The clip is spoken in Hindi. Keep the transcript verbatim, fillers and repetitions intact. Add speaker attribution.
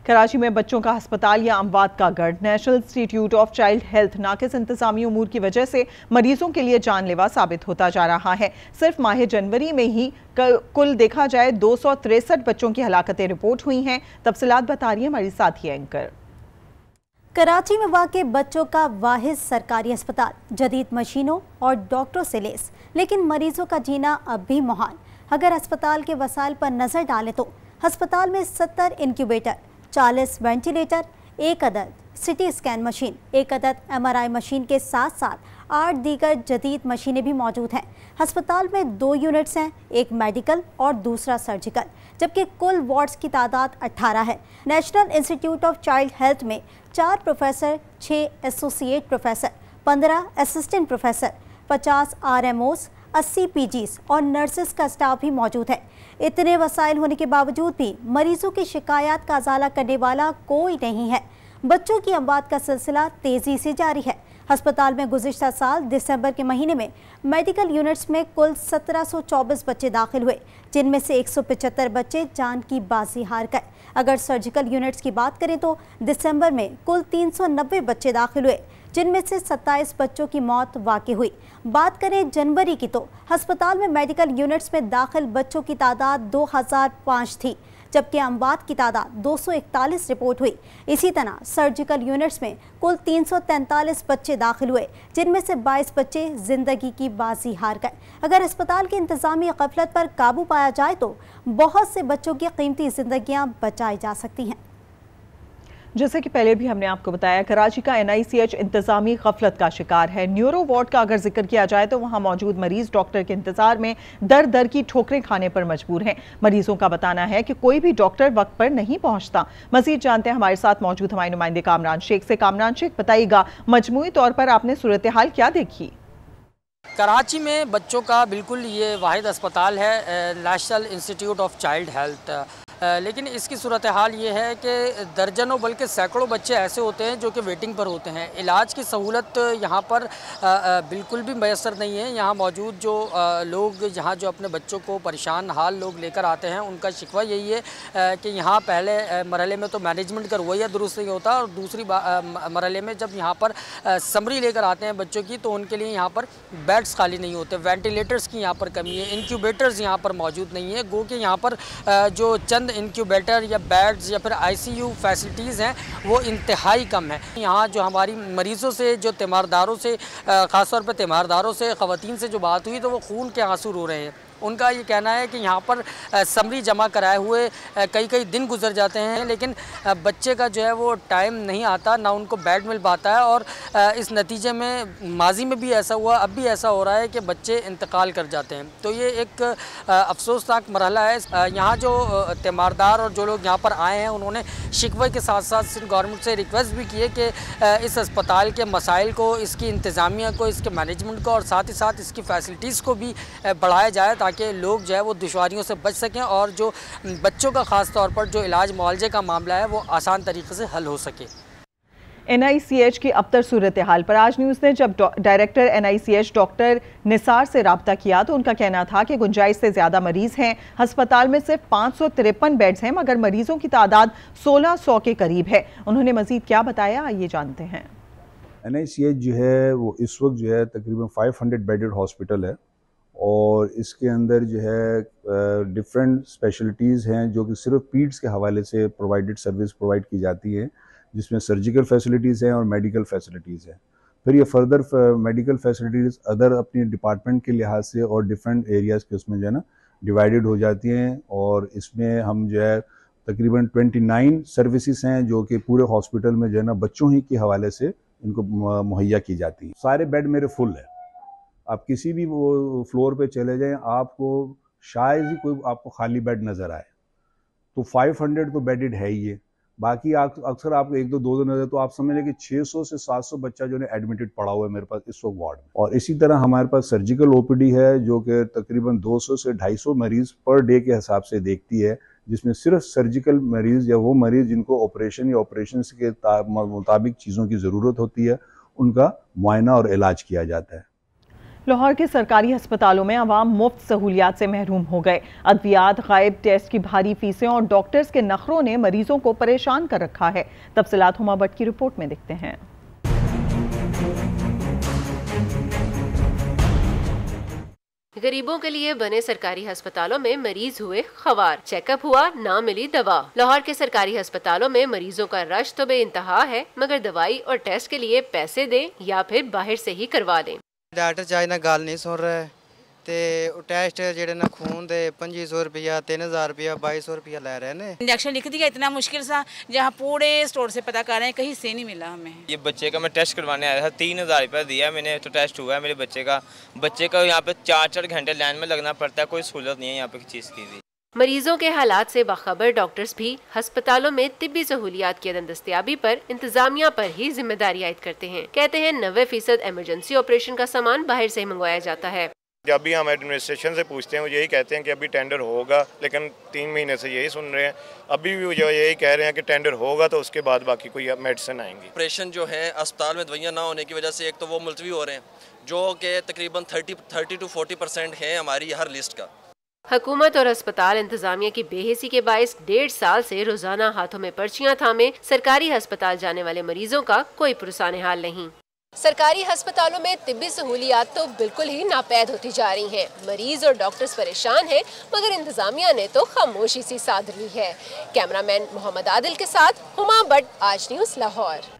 Speaker 1: कराची में बच्चों का अस्पताल या अमवात का गढ़। National Institute of Child Health नाकिस इंतजामी उमूर की वजह से मरीजों के लिए जानलेवा साबित होता जा रहा है। सिर्फ माह जनवरी में ही कुल देखा जाए दो सौ तिरसठ बच्चों की हलाकतें रिपोर्ट हुई हैं। तफसीलात बता रही है हमारी साथी एंकर।
Speaker 2: कराची में वाक़े बच्चों का वाहिद सरकारी अस्पताल, जदीद मशीनों और डॉक्टरों से लेस, लेकिन मरीजों का जीना अब भी मुहाल। अगर अस्पताल के वसाइल पर नजर डालें तो अस्पताल में सत्तर इंक्यूबेटर, चालीस वेंटिलेटर, एक अदद सिटी स्कैन मशीन, एक अदद एमआरआई मशीन के साथ साथ आठ दीगर जदीद मशीनें भी मौजूद हैं। अस्पताल में दो यूनिट्स हैं, एक मेडिकल और दूसरा सर्जिकल, जबकि कुल वार्ड्स की तादाद अठारह है। National Institute of Child Health में चार प्रोफेसर, छः एसोसिएट प्रोफेसर, पंद्रह असिस्टेंट प्रोफेसर, पचास आर एम ओज, अस्सी पीजीज और नर्सेस का स्टाफ भी मौजूद है। इतने वसाइल होने के बावजूद भी मरीजों की शिकायत का अजाला करने वाला कोई नहीं है। बच्चों की अमवात का सिलसिला तेजी से जारी है। अस्पताल में गुज़िश्ता साल दिसंबर के महीने में मेडिकल यूनिट्स में कुल सत्रह सौ चौबीस बच्चे दाखिल हुए, जिनमें से एक सौ पचहत्तर बच्चे जान की बाजी हार गए। अगर सर्जिकल यूनिट्स की बात करें तो दिसंबर में कुल तीन सौ नब्बे बच्चे दाखिल हुए, जिनमें से सत्ताईस बच्चों की मौत वाक़ई हुई। बात करें जनवरी की तो अस्पताल में मेडिकल यूनिट्स में दाखिल बच्चों की तादाद दो हज़ार पाँच थी, जबकि अमवात की तादाद दो सौ इकतालीस रिपोर्ट हुई। इसी तरह सर्जिकल यूनिट्स में कुल तीन सौ तैंतालीस बच्चे दाखिल हुए, जिनमें से बाईस बच्चे जिंदगी की बाजी हार गए। अगर अस्पताल की इंतजामी गफलत पर काबू पाया जाए तो बहुत से बच्चों की कीमती जिंदगियां बचाई जा सकती हैं।
Speaker 1: जैसे कि पहले भी हमने आपको बताया, कराची का एन आई सी एच इंतजामी गफलत का शिकार है। न्यूरो वार्ड का अगर जिक्र किया जाए तो वहां मौजूद मरीज डॉक्टर के इंतजार में दर दर की ठोकरें खाने पर मजबूर हैं। मरीजों का बताना है कि कोई भी डॉक्टर वक्त पर नहीं पहुंचता। मजीद जानते हैं हमारे साथ मौजूद हमारे नुमाइंदे कामरान शेख से। कामरान शेख, बताइएगा मजमूई तौर पर आपने सूरत हाल क्या देखी?
Speaker 3: कराची में बच्चों का बिल्कुल ये वाहिद अस्पताल है, National Institute of Child Health, लेकिन इसकी सूरत हाल ये है कि दर्जनों बल्कि सैकड़ों बच्चे ऐसे होते हैं जो कि वेटिंग पर होते हैं। इलाज की सहूलत यहाँ पर बिल्कुल भी मैसर नहीं है। यहाँ मौजूद जो लोग यहाँ जो अपने बच्चों को परेशान हाल लोग लेकर आते हैं, उनका शिकवा यही है कि यहाँ पहले मरहले में तो मैनेजमेंट का रवैया दुरुस्त नहीं होता, और दूसरी मरहले में जब यहाँ पर समरी लेकर आते हैं बच्चों की तो उनके लिए यहाँ पर बेड्स खाली नहीं होते, वेंटिलेटर्स की यहाँ पर कमी है, इंक्यूबेटर्स यहाँ पर मौजूद नहीं है। गो कि यहाँ पर जो चंद इंक्यूबेटर या बेड्स या फिर आईसीयू फैसिलिटीज़ हैं वो इंतहाई कम है। यहाँ जो हमारी मरीज़ों से, जो तीमारदारों से, ख़ासतौर पर तीमारदारों से, ख़वातीन से जो बात हुई तो वो खून के आंसू रो रहे हैं। उनका ये कहना है कि यहाँ पर समरी जमा कराए हुए कई कई दिन गुजर जाते हैं, लेकिन बच्चे का जो है वो टाइम नहीं आता, ना उनको बेड मिल पाता है, और इस नतीजे में माजी में भी ऐसा हुआ, अब भी ऐसा हो रहा है कि बच्चे इंतकाल कर जाते हैं। तो ये एक अफसोसनाक मरहला है। यहाँ जो तीमारदार और जो लोग यहाँ पर आए हैं उन्होंने शिकवे के साथ साथ सिंध गवर्नमेंट से रिक्वेस्ट भी की है कि इस अस्पताल के मसाइल को, इसकी इंतज़ामिया को, इसके मैनेजमेंट को और साथ ही साथ इसकी फैसिलिटीज़ को भी बढ़ाया जाए ताकि लोग जो है वो दुश्वारियों से बच सकें और जो बच्चों का ख़ास तौर पर जो इलाज मुआवजे का मामला है वो आसान तरीके से हल हो सके।
Speaker 1: एन आई सी एच की अबतर सूरत हाल पर आज न्यूज़ ने जब director N I C H doctor Nisar से रब्ता किया तो उनका कहना था कि गुंजाइश से ज़्यादा मरीज़ हैं। अस्पताल में सिर्फ पाँच सौ तिरपन बेड्स हैं, मगर मरीज़ों की तादाद सोलह सौ के करीब है। उन्होंने मज़ीद क्या बताया, आइए जानते हैं।
Speaker 4: एन आई सी एच जो है वो इस वक्त जो है तकरीबन पाँच सौ बेडेड हॉस्पिटल है, और इसके अंदर जो है डिफरेंट स्पेशलिटीज़ हैं जो कि सिर्फ पीड्स के हवाले से प्रोवाइडेड सर्विस प्रोवाइड की जाती है, जिसमें सर्जिकल फैसिलिटीज़ हैं और मेडिकल फैसिलिटीज़ हैं। फिर ये फर्दर मेडिकल फैसिलिटीज़ अदर अपनी डिपार्टमेंट के लिहाज से और डिफरेंट एरियाज़ के उसमें जो है ना डिवाइडेड हो जाती हैं, और इसमें हम जो है तकरीबन उनतीस सर्विसेज हैं जो कि पूरे हॉस्पिटल में जो है ना बच्चों ही के हवाले से इनको मुहैया की जाती हैं। सारे बेड मेरे फुल है। आप किसी भी वो फ्लोर पे चले जाएं, आपको शायद ही कोई आपको खाली बेड नज़र आए। तो पाँच सौ तो बेडेड है ही है, बाकी अक्सर आपको एक दो दो दो नजर, तो आप समझ लें कि छह सौ से सात सौ बच्चा जो है एडमिटेड पड़ा हुआ है मेरे पास इस वक्त वार्ड में। और इसी तरह हमारे पास सर्जिकल ओ पी डी है जो कि तकरीबन दो सौ से ढाई सौ मरीज पर डे के हिसाब से देखती है, जिसमें सिर्फ सर्जिकल मरीज या वो मरीज जिनको ऑपरेशन या ऑपरेशन के मुताबिक चीज़ों की ज़रूरत होती है उनका मुआयना और इलाज किया जाता है।
Speaker 1: लाहौर के सरकारी अस्पतालों में आवाम मुफ्त सहूलियात से महरूम हो गए। अद्वियात, गायब, टेस्ट की भारी फीसें और डॉक्टर्स के नखरों ने मरीजों को परेशान कर रखा है। तफसीलात हुमा भट्ट की रिपोर्ट में देखते हैं।
Speaker 5: गरीबों के लिए बने सरकारी अस्पतालों में मरीज हुए खवार, चेकअप हुआ, ना मिली दवा। लाहौर के सरकारी अस्पतालों में मरीजों का रश तो बेइंतहा है, मगर दवाई और टेस्ट के लिए पैसे दें या फिर बाहर से ही करवा लें।
Speaker 6: डॉक्टर चाहे ना गल नहीं सुन रहे ते टेस्ट जेडे ना खून दे पच्ची सौ रुपया तीन हजार रुपया बाईस सौ रुपया ले रहे हैं।
Speaker 7: इंजेक्शन लिख दिया इतना मुश्किल सा, जहाँ पूरे स्टोर से पता कर रहे हैं, कहीं से नहीं मिला हमें।
Speaker 8: ये बच्चे का मैं टेस्ट करवाने आया था, तीन हजार रुपया दिया मैंने, तो टेस्ट हुआ है मेरे बच्चे का। बच्चे का यहाँ पे चार चार घंटे लाइन में लगना पड़ता है, कोई सहूलत नहीं है यहाँ पे किसी चीज़ की भी।
Speaker 5: मरीजों के हालात से बाखबर डॉक्टर्स भी अस्पतालों में तिब्बी सहूलियात की दस्तयाबी पर इंतजामिया पर ही जिम्मेदारी आयद करते हैं। कहते हैं नब्बे फीसद इमरजेंसी ऑपरेशन का सामान बाहर से ही मंगवाया जाता है।
Speaker 9: जब भी हम एडमिनिस्ट्रेशन से पूछते हैं वो यही कहते हैं कि अभी टेंडर होगा, लेकिन तीन महीने से यही सुन रहे हैं। अभी भी जो यही कह रहे हैं कि टेंडर होगा तो उसके बाद बाकी कोई मेडिसिन आएंगी।
Speaker 10: ऑपरेशन जो है अस्पताल में दवाइयाँ ना होने की वजह से एक तो वो मुलतवी हो रहे हैं, जो कि तकरीबन thirty thirty to forty percent है हमारी हर लिस्ट का।
Speaker 5: हुकूमत और अस्पताल इंतजामिया की बेहिसी के बायस डेढ़ साल से रोजाना हाथों में पर्चियां थामे सरकारी अस्पताल जाने वाले मरीजों का कोई पुरसाने हाल नहीं। सरकारी अस्पतालों में तिब्बी सहूलियात तो बिल्कुल ही नापैद होती जा रही हैं। मरीज और डॉक्टर्स परेशान हैं, मगर इंतजामिया ने तो खामोशी सी साध ली है। कैमरामैन मोहम्मद आदिल के साथ हुमा भट्ट, आज न्यूज़, लाहौर।